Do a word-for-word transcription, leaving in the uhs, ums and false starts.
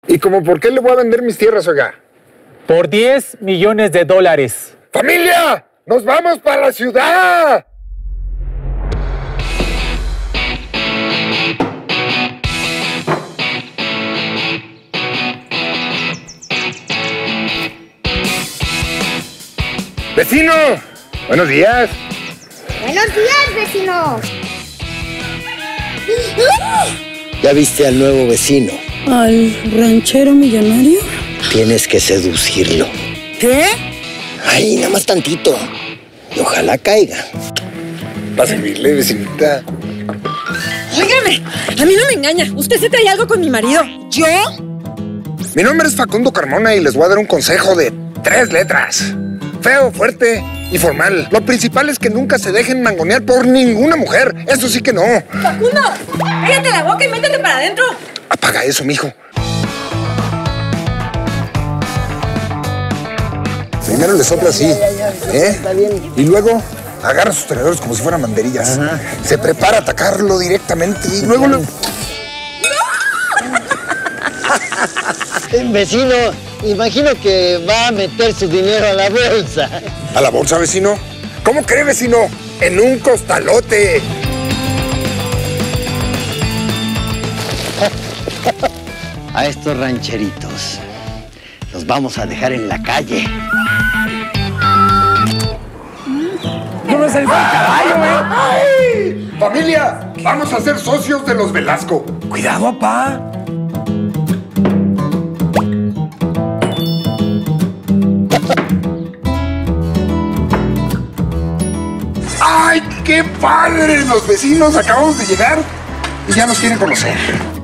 ¿Y como por qué le voy a vender mis tierras, oiga? Por diez millones de dólares. ¡Familia! ¡Nos vamos para la ciudad! ¡Vecino! ¡Buenos días! ¡Buenos días, vecino! ¿Ya viste al nuevo vecino? ¿Al ranchero millonario? Tienes que seducirlo. ¿Qué? Ay, nada más tantito. Y ojalá caiga. Va a servirle, vecinita. Óigame, a mí no me engaña. Usted se trae algo con mi marido. ¿Yo? Mi nombre es Facundo Carmona y les voy a dar un consejo de tres letras. Feo, fuerte y formal. Lo principal es que nunca se dejen mangonear por ninguna mujer. Eso sí que no. ¡Facundo! ¡Cállate la boca y métete para adentro! Apaga eso, mijo. Primero le sopla así, ¿eh? Y luego agarra sus tenedores como si fueran banderillas. Ajá. Se prepara a atacarlo directamente y luego le... Vecino, imagino que va a meter su dinero a la bolsa. ¿A la bolsa, vecino? ¿Cómo cree, vecino? En un costalote. A estos rancheritos los vamos a dejar en la calle. ¡No me salís al caballo, eh! ¡Ay! ¡Familia! Vamos a ser socios de los Velasco. ¡Cuidado, papá! ¡Ay, qué padre! Los vecinos acabamos de llegar y ya nos quieren conocer.